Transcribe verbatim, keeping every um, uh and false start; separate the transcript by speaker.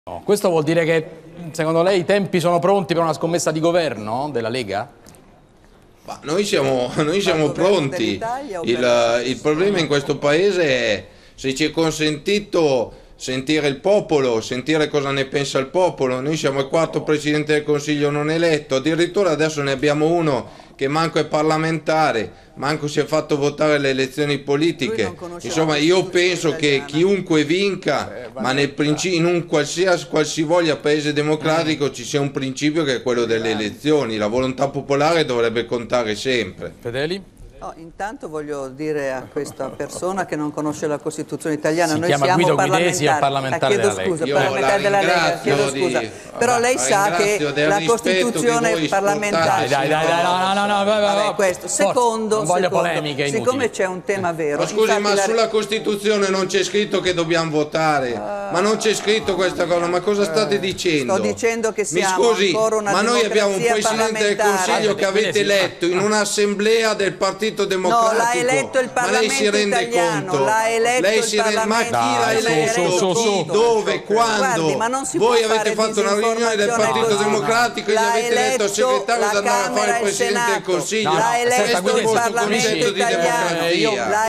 Speaker 1: No. Questo vuol dire che, secondo lei, i tempi sono pronti per una scommessa di governo della Lega?
Speaker 2: Ma noi siamo, noi siamo pronti. Il, il problema in questo paese è se ci è consentito sentire il popolo, sentire cosa ne pensa il popolo. Noi siamo il quarto Presidente del Consiglio non eletto, addirittura adesso ne abbiamo uno che manco è parlamentare, manco si è fatto votare alle elezioni politiche. Insomma, io penso che chiunque vinca, ma nel in un qualsiasi qualsivoglia paese democratico ci sia un principio che è quello delle elezioni. La volontà popolare dovrebbe contare sempre.
Speaker 1: Fedeli?
Speaker 3: No, intanto voglio dire a questa persona che non conosce la Costituzione italiana,
Speaker 1: si
Speaker 3: noi
Speaker 1: chiama
Speaker 3: siamo
Speaker 1: Guido
Speaker 3: parlamentari,
Speaker 1: Guidesi, è parlamentare
Speaker 3: ah, chiedo
Speaker 1: della
Speaker 3: scusa,
Speaker 2: Io
Speaker 3: parlamentare della Lega, chiedo scusa.
Speaker 2: Di...
Speaker 3: Però lei sa che la Costituzione parlamentare...
Speaker 1: Dai, dai, dai, no, no, no, vai, vai,
Speaker 3: Vabbè, questo. Secondo,
Speaker 1: non voglio
Speaker 3: secondo,
Speaker 1: polemiche inutili.
Speaker 3: Siccome c'è un tema vero...
Speaker 2: Ma scusi, ma
Speaker 3: la...
Speaker 2: sulla Costituzione non c'è scritto che dobbiamo votare? Ma non c'è scritto questa cosa, ma cosa state dicendo?
Speaker 3: Sto dicendo che siamo
Speaker 2: Mi scusi,
Speaker 3: ancora una
Speaker 2: ma noi abbiamo un Presidente del Consiglio che avete eletto in un'assemblea del Partito Democratico.
Speaker 3: No, l'ha eletto il Parlamento
Speaker 2: ma lei si rende
Speaker 3: italiano,
Speaker 2: conto?
Speaker 3: l'ha eletto
Speaker 2: lei
Speaker 3: il
Speaker 2: si rende, ma chi l'ha
Speaker 3: Parlamento,
Speaker 2: eletto?
Speaker 1: su, su, su.
Speaker 2: Chi? Dove? Quando?
Speaker 3: Guardi, ma non si
Speaker 2: Voi
Speaker 3: può
Speaker 2: avete
Speaker 3: fare
Speaker 2: fatto una riunione del Partito
Speaker 3: così.
Speaker 2: Democratico e gli
Speaker 3: L'ha
Speaker 2: avete eletto
Speaker 3: eletto
Speaker 2: segretario
Speaker 3: la
Speaker 2: da andare a fare
Speaker 3: Camera
Speaker 2: il
Speaker 3: e il
Speaker 2: Presidente del
Speaker 3: Senato.
Speaker 2: Consiglio.
Speaker 1: No, no,
Speaker 3: l'ha eletto
Speaker 1: senta,
Speaker 3: il
Speaker 1: Guidesi,
Speaker 3: Parlamento
Speaker 2: concetto di
Speaker 3: italiano.
Speaker 2: democrazia.
Speaker 3: L'ha